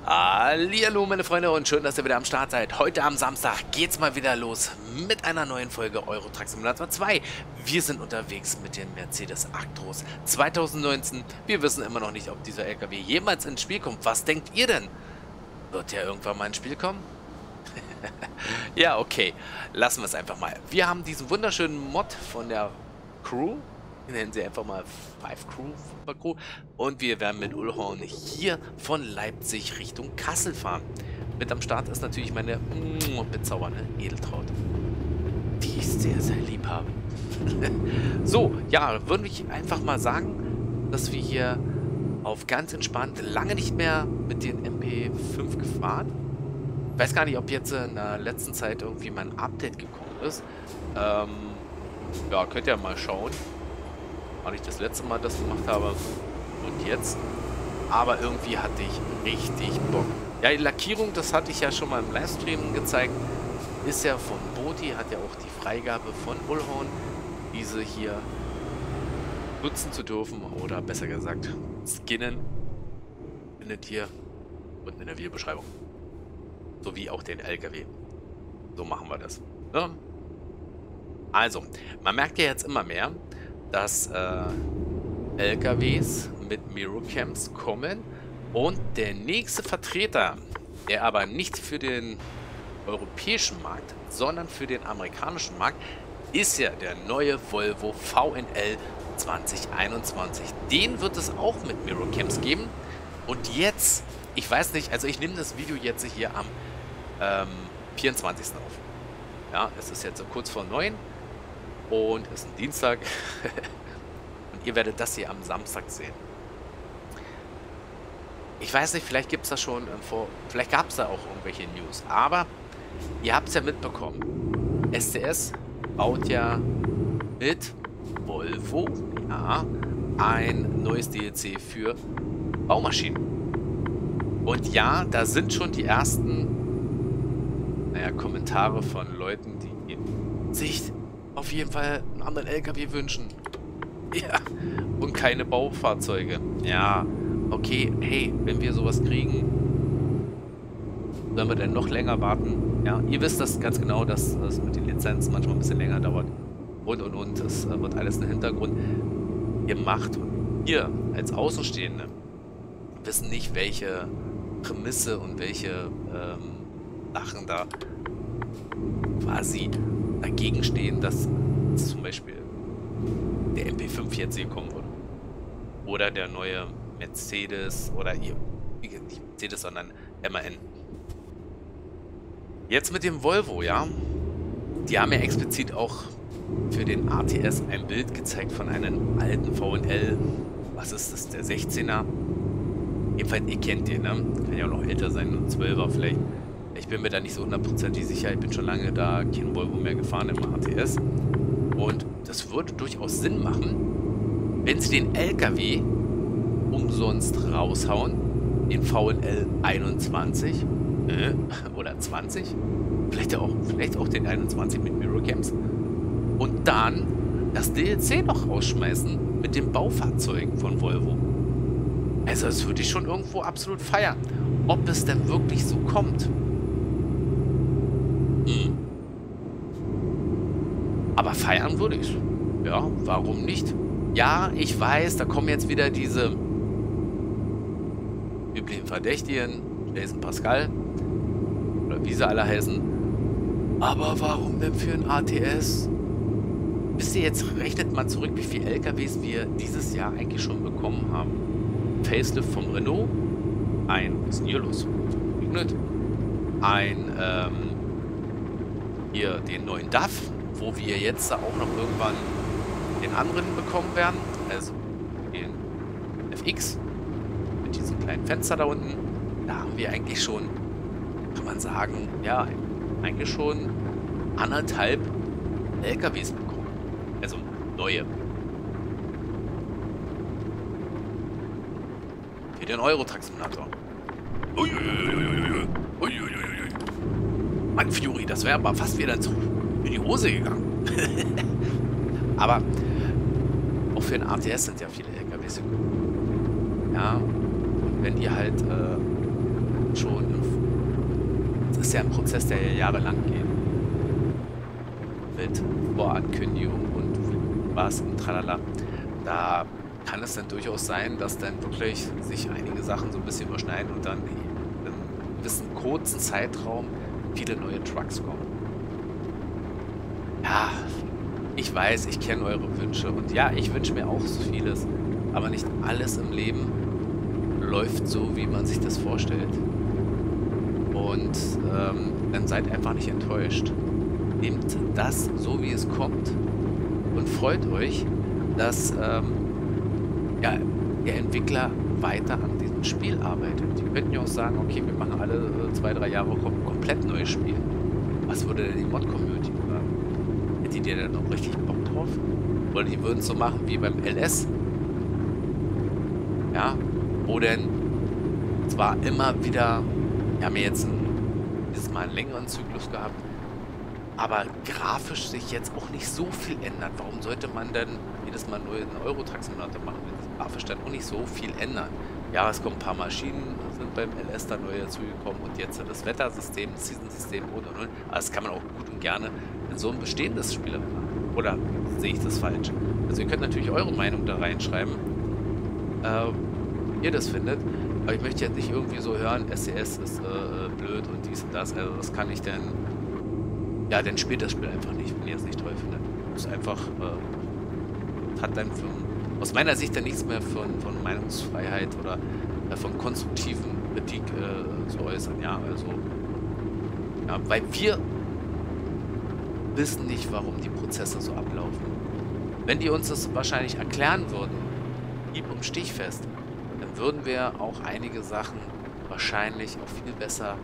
Hallihallo meine Freunde und schön, dass ihr wieder am Start seid. Heute am Samstag geht's mal wieder los mit einer neuen Folge Euro Truck Simulator 2. Wir sind unterwegs mit dem Mercedes Actros 2019. Wir wissen immer noch nicht, ob dieser LKW jemals ins Spiel kommt. Was denkt ihr denn? Wird der irgendwann mal ins Spiel kommen? Ja, okay. Lassen wir es einfach mal. Wir haben diesen wunderschönen Mod von der Crew. Nennen sie einfach mal 5 Crew. Und wir werden mit Ullhorn hier von Leipzig Richtung Kassel fahren. Mit am Start ist natürlich meine bezaubernde Edeltraut, die ich sehr, sehr lieb habe. So, ja, würde ich einfach mal sagen, dass wir hier auf ganz entspannt, lange nicht mehr mit den MP5 gefahren. Ich weiß gar nicht, ob jetzt in der letzten Zeit irgendwie mal ein Update gekommen ist. Ja, könnt ihr mal schauen. War nicht das letzte Mal das gemacht habe und jetzt. Aber irgendwie hatte ich richtig Bock. Ja, die Lackierung, das hatte ich ja schon mal im Livestream gezeigt. Ist ja von Boti, hat ja auch die Freigabe von Ullhorn, diese hier nutzen zu dürfen. Oder besser gesagt, skinnen. Findet ihr unten in der Videobeschreibung. Sowie auch den LKW. So machen wir das. Ja. Also, man merkt ja jetzt immer mehr, dass LKWs mit Mirrorcams kommen und der nächste Vertreter, der aber nicht für den europäischen Markt, sondern für den amerikanischen Markt, ist ja der neue Volvo VNL 2021. Den wird es auch mit Mirrorcams geben. Und jetzt, ich weiß nicht, also ich nehme das Video jetzt hier am 24. auf. Ja, es ist jetzt so kurz vor 9 und es ist ein Dienstag. Und ihr werdet das hier am Samstag sehen. Ich weiß nicht, vielleicht gibt es da schon vielleicht gab es da auch irgendwelche News. Aber ihr habt es ja mitbekommen. STS baut ja mit Volvo, ja, ein neues DLC für Baumaschinen. Und ja, da sind schon die ersten, naja, Kommentare von Leuten, die sich auf jeden Fall einen anderen LKW wünschen. Ja, und keine Baufahrzeuge. Ja, okay, hey, wenn wir sowas kriegen, sollen wir denn noch länger warten? Ja, ihr wisst das ganz genau, dass das mit den Lizenzen manchmal ein bisschen länger dauert. Und. Das wird alles einen Hintergrund gemacht. Und ihr als Außenstehende wissen nicht, welche Prämisse und welche Sachen da quasi dagegen stehen, dass zum Beispiel der MP5 jetzt hier kommen würde. Oder der neue Mercedes oder nicht Mercedes, sondern MAN. Jetzt mit dem Volvo, ja. Die haben ja explizit auch für den ATS ein Bild gezeigt von einem alten VNL. Was ist das? Der 16er. Jedenfalls, ihr kennt den, ne? Kann ja auch noch älter sein, ein 12er vielleicht. Ich bin mir da nicht so hundertprozentig sicher. Ich bin schon lange da kein Volvo mehr gefahren im ATS. Und das würde durchaus Sinn machen, wenn sie den LKW umsonst raushauen, den VNL 21 oder 20, vielleicht auch den 21 mit Mirrorcams und dann das DLC noch rausschmeißen mit den Baufahrzeugen von Volvo. Also das würde ich schon irgendwo absolut feiern. Ob es denn wirklich so kommt. Aber feiern würde ich. Ja, warum nicht? Ja, ich weiß, da kommen jetzt wieder diese üblichen Verdächtigen, Jason Pascal oder wie sie alle heißen. Aber warum denn für ein ATS? Wisst ihr, jetzt rechnet mal zurück, wie viele LKWs wir dieses Jahr eigentlich schon bekommen haben. Facelift vom Renault, was ist denn hier los? Hier den neuen DAF, wo wir jetzt auch noch irgendwann den anderen bekommen werden, also den FX mit diesem kleinen Fenster da unten. Da haben wir eigentlich schon, kann man sagen, ja, eigentlich schon 1,5 LKWs bekommen. Also neue. Für den Euro Truck Simulator. Mann, Fury, das wäre aber fast wieder in die Hose gegangen. Aber auch für den ATS sind ja viele LKWs. Ja, wenn ihr halt schon, das ist ja ein Prozess, der ja jahrelang geht. Mit Vorankündigung und was und tralala. Da kann es dann durchaus sein, dass dann wirklich sich einige Sachen so ein bisschen überschneiden und dann in einem gewissen kurzen Zeitraum viele neue Trucks kommen. Ja, ich weiß, ich kenne eure Wünsche und ja, ich wünsche mir auch so vieles, aber nicht alles im Leben läuft so, wie man sich das vorstellt. Und dann seid einfach nicht enttäuscht. Nehmt das so, wie es kommt und freut euch, dass ja, der Entwickler weiter an diesem Spiel arbeitet. Die könnten ja auch sagen, okay, wir machen alle 2-3 Jahre komplett neues Spiel. Was würde denn die Mod-Community sagen? Hättet ihr denn noch richtig Bock drauf? Oder die würden es so machen wie beim LS? Ja, wo denn zwar immer wieder, wir haben ja jetzt dieses Mal einen längeren Zyklus gehabt, aber grafisch sich jetzt auch nicht so viel ändert. Warum sollte man denn jedes Mal nur einen Euro-Truck-Simulator machen, wenn sich grafisch dann auch nicht so viel ändern? Ja, es kommen ein paar Maschinen, sind beim LS da neu dazugekommen und jetzt das Wettersystem, das Season-System und. Aber das kann man auch gut und gerne in so ein bestehendes Spiel machen. Oder sehe ich das falsch? Also ihr könnt natürlich eure Meinung da reinschreiben, wie ihr das findet. Aber ich möchte jetzt nicht irgendwie so hören, SCS ist blöd und dies und das. Also das kann ich dann... Ja, dann spielt das Spiel einfach nicht, wenn ihr es nicht toll findet. Das ist einfach, hat dann aus meiner Sicht dann nichts mehr von Meinungsfreiheit oder von konstruktiven Kritik zu äußern. Ja, also, ja, weil wir wissen nicht, warum die Prozesse so ablaufen. Wenn die uns das wahrscheinlich erklären würden, hieb- und stichfest, dann würden wir auch einige Sachen wahrscheinlich auch viel besser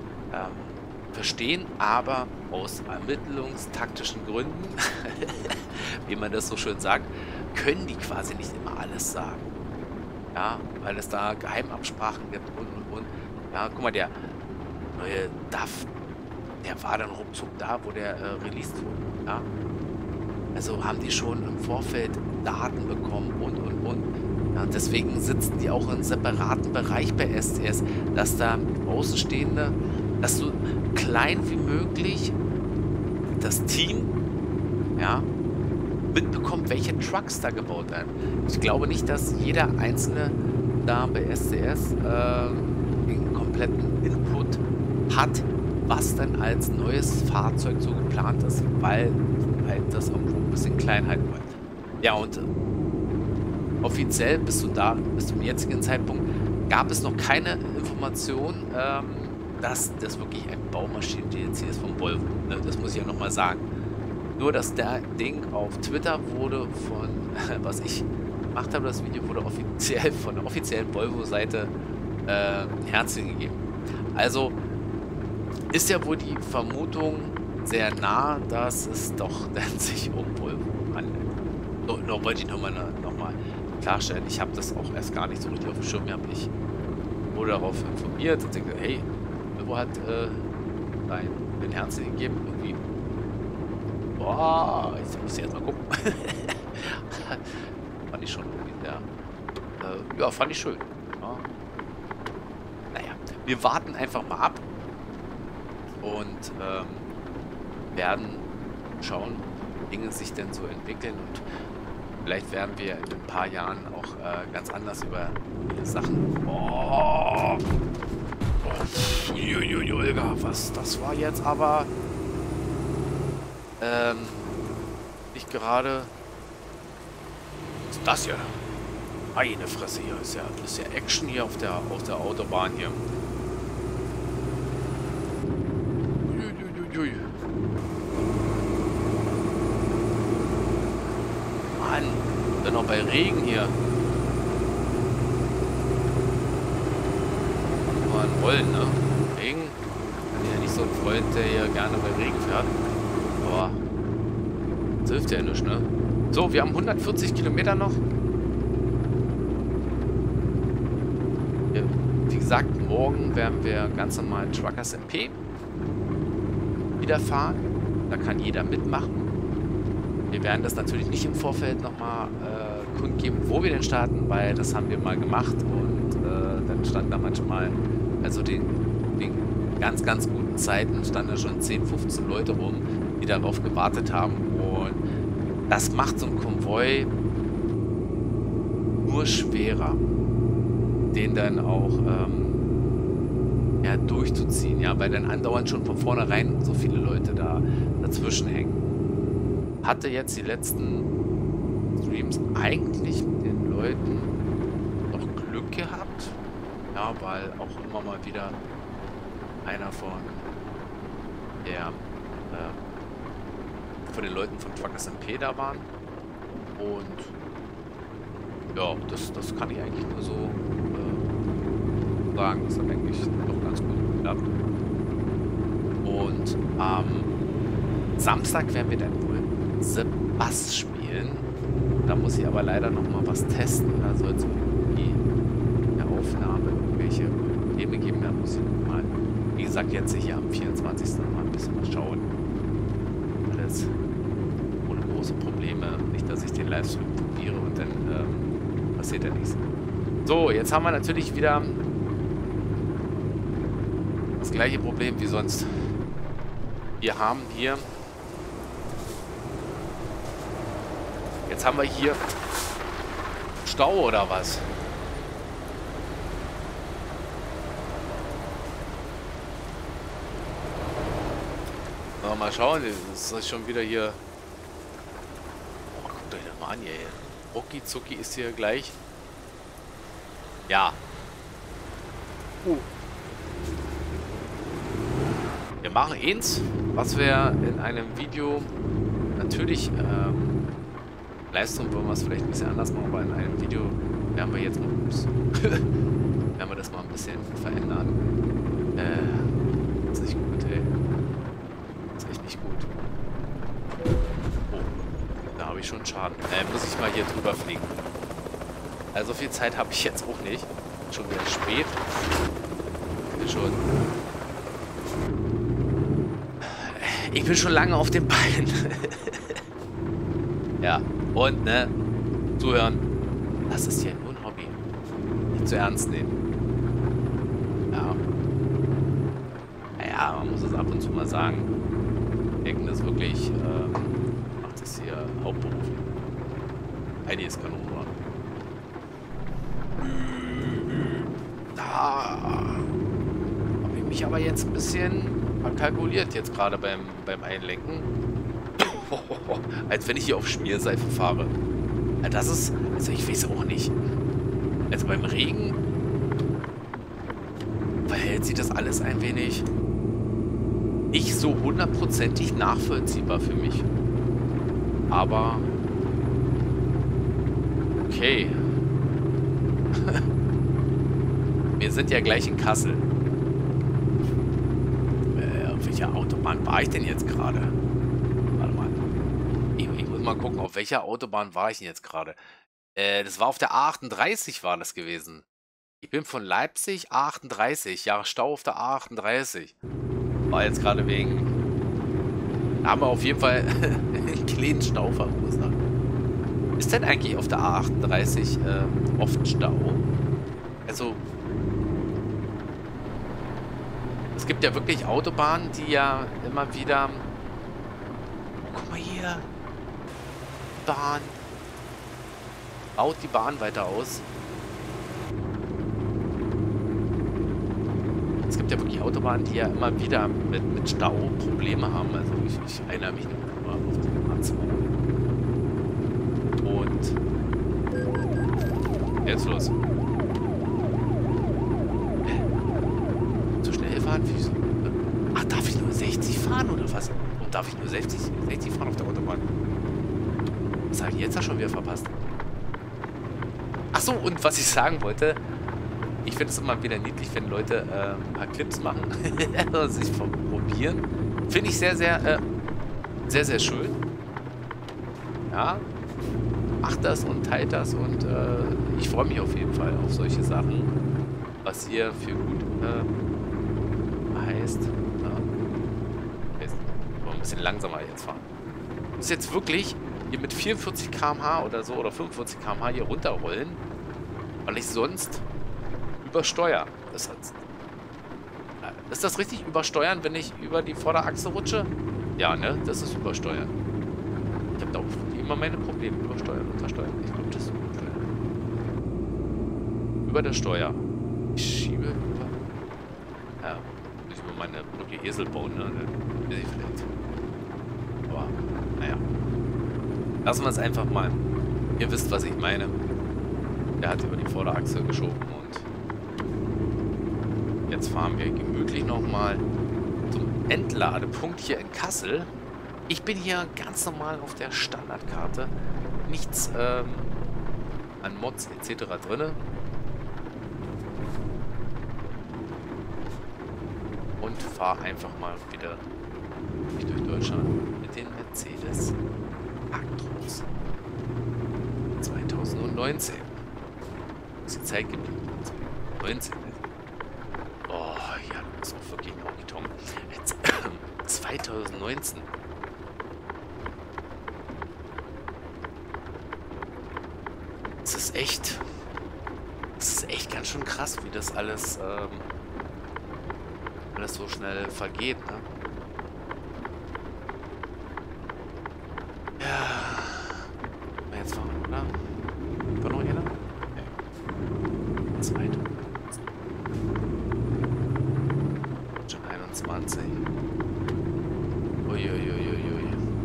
verstehen, aber aus ermittlungstaktischen Gründen, wie man das so schön sagt, können die quasi nicht immer alles sagen. Ja, weil es da Geheimabsprachen gibt und. Ja, guck mal, der neue DAF, der war dann ruckzuck da, wo der released wurde. Ja? Also haben die schon im Vorfeld Daten bekommen und. Ja, deswegen sitzen die auch in einem separaten Bereich bei STS, dass da Außenstehende, dass so klein wie möglich das Team, ja, mitbekommt, welche Trucks da gebaut werden. Ich glaube nicht, dass jeder Einzelne da bei SCS den kompletten Input hat, was dann als neues Fahrzeug so geplant ist, weil halt das irgendwo ein bisschen klein halten wollen. Ja, und offiziell bis zum jetzigen Zeitpunkt gab es noch keine Information, dass das wirklich ein Baumaschinen-DLC ist von Volvo. Ne? Das muss ich ja nochmal sagen. Nur, dass der Ding auf Twitter wurde von, was ich gemacht habe, das Video wurde offiziell von der offiziellen Volvo-Seite Herzen gegeben. Also ist ja wohl die Vermutung sehr nah, dass es doch dann sich um Volvo handelt. Noch wollte ich nochmal klarstellen. Ich habe das auch erst gar nicht so richtig auf dem Schirm gehabt. Ich wurde darauf informiert und denke, hey, Volvo hat den Herzen gegeben. Irgendwie. Boah, jetzt muss ich erst mal gucken. Fand ich schon irgendwie sehr. Ja, fand ich schön. Ja. Naja, wir warten einfach mal ab und werden schauen, wie Dinge sich denn so entwickeln und vielleicht werden wir in ein paar Jahren auch ganz anders über Sachen. Oh, Olga, was? Das war jetzt aber nicht gerade. Was ist das hier? Eine Fresse hier. Ist ja Action hier auf der Autobahn hier. Mann, dann noch bei Regen hier. Mal ein Rollen, ne? Regen. Ich bin ja nicht so ein Freund, der hier gerne bei Regen fährt. Boah. Das hilft ja nicht, ne? So, wir haben 140 Kilometer noch. Ja, wie gesagt, morgen werden wir ganz normal Truckers MP wieder fahren. Da kann jeder mitmachen. Wir werden das natürlich nicht im Vorfeld nochmal kundgeben, wo wir denn starten, weil das haben wir mal gemacht und dann stand da manchmal Also den ganz, ganz guten Zeiten standen da schon 10, 15 Leute rum, die darauf gewartet haben. Und das macht so ein Konvoi nur schwerer, den dann auch ja, durchzuziehen, ja, weil dann andauernd schon von vornherein so viele Leute da dazwischen hängen. Hatte jetzt die letzten Streams eigentlich mit den Leuten noch Glück gehabt, ja, weil auch immer mal wieder einer von den Leuten von Truckers MP da waren. Und ja, das kann ich eigentlich nur so sagen. Das hat eigentlich doch ganz gut geklappt. Und am Samstag werden wir dann wohl The Bass spielen. Da muss ich aber leider noch mal was testen. Da soll es irgendwie in der Aufnahme irgendwelche Probleme geben. Da muss ich mal, wie gesagt, jetzt hier am 24. mal ein bisschen schauen. Alles ohne große Probleme. Nicht, dass ich den Livestream probiere und dann passiert ja nichts. So, jetzt haben wir natürlich wieder das gleiche Problem wie sonst. Wir haben hier... Jetzt haben wir hier Stau oder was? Na, mal schauen, das ist schon wieder hier... Oh, guckt euch das mal an hier. Rucki zucki ist hier gleich. Ja. Wir machen eins, was wir in einem Video natürlich Livestream wollen wir es vielleicht ein bisschen anders machen, aber in einem Video werden wir jetzt mal werden wir das mal ein bisschen verändern. Das ist nicht gut, ey. Das ist echt nicht gut. Oh, da habe ich schon Schaden. Muss ich mal hier drüber fliegen. Also viel Zeit habe ich jetzt auch nicht. Schon wieder spät. Ich bin schon lange auf den Beinen. Ja, und, ne, zuhören. Das ist hier nur ein Hobby. Nicht zu ernst nehmen. Ja. Naja, man muss es ab und zu mal sagen. Denken das wirklich, macht das hier hauptberuflich. Einiges kann auch nur. Da habe ich mich aber jetzt ein bisschen kalkuliert, jetzt gerade beim Einlenken. Als wenn ich hier auf Schmierseife fahre. Das ist, also ich weiß auch nicht. Also beim Regen verhält sich das alles ein wenig nicht so hundertprozentig nachvollziehbar für mich. Aber okay. Wir sind ja gleich in Kassel. Auf welcher Autobahn war ich denn jetzt gerade? Warte mal. Ich muss mal gucken, auf welcher Autobahn war ich denn jetzt gerade? Das war auf der A38 war das gewesen. Ich bin von Leipzig A38. Ja, Stau auf der A38. War jetzt gerade wegen... Da haben wir auf jeden Fall einen kleinen Stau verursacht. Ist denn eigentlich auf der A38 oft Stau? Also... Es gibt ja wirklich Autobahnen, die ja immer wieder... Guck mal hier. Bahn. Baut die Bahn weiter aus. Es gibt ja wirklich Autobahnen, die ja immer wieder mit Stau Probleme haben. Also ich erinnere mich nur auf die A2. Und... Jetzt los. Wieso? Ach, darf ich nur 60 fahren oder was? Und darf ich nur 60 fahren auf der Autobahn? Was habe ich jetzt da schon wieder verpasst? Ach so, und was ich sagen wollte, ich finde es immer wieder niedlich, wenn Leute ein paar Clips machen und sich probieren. Finde ich sehr, sehr schön. Ja, macht das und teilt das und ich freue mich auf jeden Fall auf solche Sachen, was ihr für gut heißt, ja. Jetzt wollen wir ein bisschen langsamer jetzt fahren. Ich muss jetzt wirklich hier mit 44 km/h oder so oder 45 km/h hier runterrollen, weil ich sonst übersteuere. Das Ist das richtig übersteuern, wenn ich über die Vorderachse rutsche? Ja, ne? Das ist übersteuern. Ich habe da auch immer meine Probleme. Übersteuern, untersteuern. Ich glaube, das ist übersteuern. Über der Steuer. Ich schiebe über... Ja, muss ich über meine Brücke Esel bauen, ne? Dann bin ich vielleicht. Aber, naja. Lassen wir es einfach mal. Ihr wisst, was ich meine. Der hat über die Vorderachse geschoben und jetzt fahren wir gemütlich nochmal zum Endladepunkt hier in Kassel. Ich bin hier ganz normal auf der Standardkarte. Nichts an Mods etc. drin. Und fahre einfach mal wieder durch Deutschland mit den Mercedes Actros 2019. Ist die Zeit geblieben? 2019. Oh, ja, das ist auch wirklich ein Auditon. 2019. Das ist echt ganz schön krass, wie das alles so schnell vergeht, ne? Ja. Jetzt fahren wir, oder? War noch einer? Ja. Zweite. Schon 21. Uiuiuiui.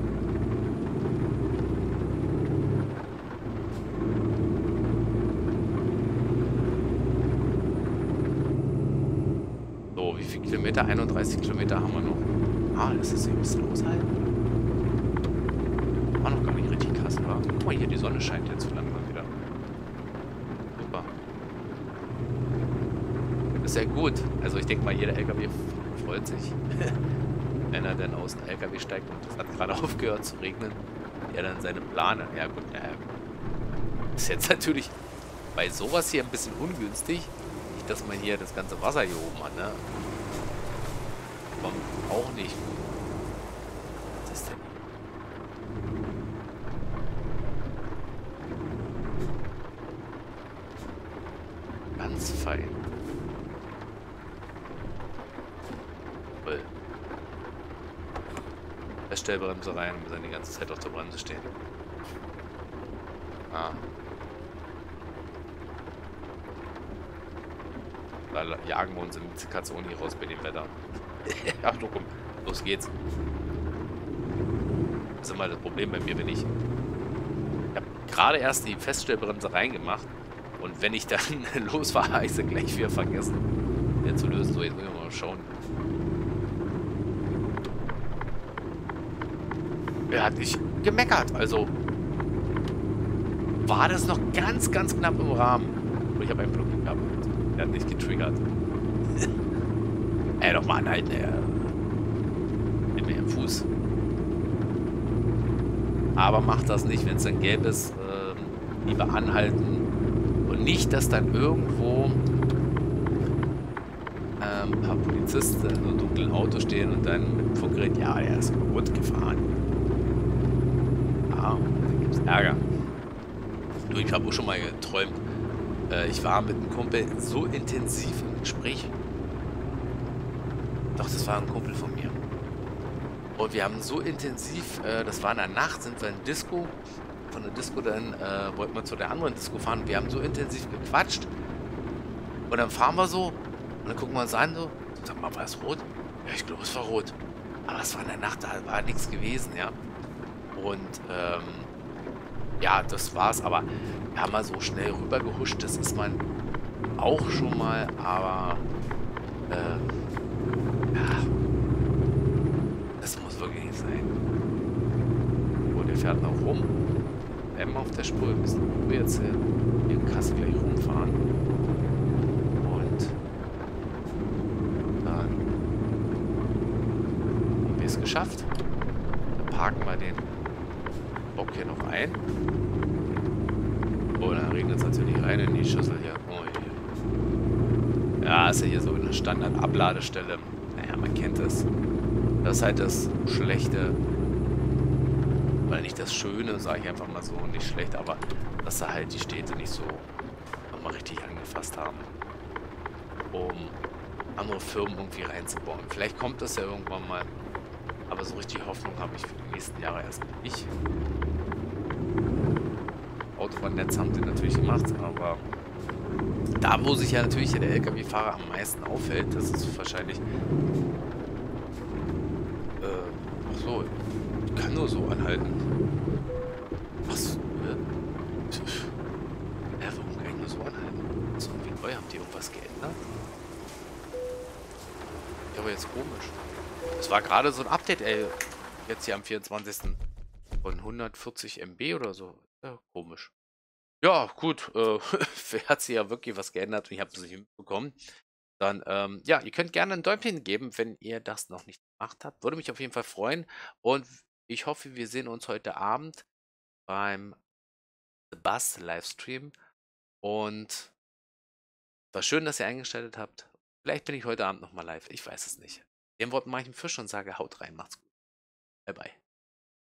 So, wie viele Kilometer? 31 Kilometer haben wir noch. Ah, das ist hier ein bisschen aushalten. War noch gar nicht richtig krass, oder? Guck mal hier, die Sonne scheint jetzt so langsam wieder. Super. Ist sehr gut. Also ich denke mal, jeder LKW freut sich, wenn er dann aus dem LKW steigt und es hat gerade aufgehört zu regnen. Er dann seine Plane. Ja gut, ist jetzt natürlich bei sowas hier ein bisschen ungünstig. Nicht, dass man hier das ganze Wasser hier oben hat, ne? Kommt auch nicht gut. Was ist denn hier? Ganz fein. Cool. Feststellbremse rein und wir sind die ganze Zeit auf der Bremse stehen. Ah. Da jagen wir uns im Kazzoni raus bei dem Wetter. Ach du komm, los geht's. Das ist immer das Problem bei mir, wenn ich habe gerade erst die Feststellbremse reingemacht und wenn ich dann losfahre, habe ich sie gleich wieder vergessen, wieder zu lösen. So, jetzt müssen wir mal schauen. Er hat nicht gemeckert, also war das noch ganz, ganz knapp im Rahmen. Und ich habe einen Block gehabt. Er hat nicht getriggert. Ey, doch mal anhalten, ey. Nimm mir den Fuß. Aber macht das nicht, wenn es dann gelb ist. Lieber anhalten. Und nicht, dass dann irgendwo ein paar Polizisten in so einem dunklen Auto stehen und dann mit dem Funkgerät, ja, er ist kaputt gefahren. Ja, dann gibt es Ärger. Du, ich habe auch schon mal geträumt. Ich war mit einem Kumpel so intensiv im Gespräch. Doch, das war ein Kumpel von mir. Und wir haben so intensiv, das war in der Nacht, sind wir in Disco. Von der Disco dann wollten wir zu der anderen Disco fahren. Wir haben so intensiv gequatscht. Und dann fahren wir so. Und dann gucken wir uns an so. Sag mal, war es rot? Ja, ich glaube, es war rot. Aber es war in der Nacht, da war nichts gewesen, ja. Und, ja, das war's. Aber wir haben mal so schnell rüber gehuscht. Das ist man auch schon mal. Aber, ja. Das muss wirklich nicht sein. Oh, der fährt noch rum. Bleiben auf der Spur. Wir müssen jetzt hier in Kassel gleich rumfahren. Und dann haben wir es geschafft. Dann parken wir den Bock hier noch ein. Oh, dann regnet es natürlich rein in die Schüssel hier. Oh, hier. Ja, ist ja hier so eine Standard-Abladestelle. Naja, man kennt es. Das ist halt das Schlechte. Oder nicht das Schöne, sage ich einfach mal so. Nicht schlecht, aber dass da halt die Städte nicht so nochmal richtig angefasst haben. Um andere Firmen irgendwie reinzubauen. Vielleicht kommt das ja irgendwann mal. Aber so richtig Hoffnung habe ich für die nächsten Jahre erstmal nicht. Autobahnnetz haben sie natürlich gemacht, aber da, wo sich ja natürlich der LKW-Fahrer am meisten auffällt, das ist wahrscheinlich. Ach so, ich kann nur so anhalten. Was? Warum kann ich nur so anhalten? Das ist irgendwie neu, haben die irgendwas geändert? Ja, aber jetzt komisch. Es war gerade so ein Update, ey. Jetzt hier am 24. von 140 MB oder so. Ja, komisch. Ja, gut. Hat sich ja wirklich was geändert und ich habe es nicht mitbekommen. Dann, ja, ihr könnt gerne ein Däumchen geben, wenn ihr das noch nicht gemacht habt. Würde mich auf jeden Fall freuen. Und ich hoffe, wir sehen uns heute Abend beim The Buzz Livestream. Und war schön, dass ihr eingeschaltet habt. Vielleicht bin ich heute Abend nochmal live. Ich weiß es nicht. Den Worten mache ich einen Fisch und sage, haut rein, macht's gut.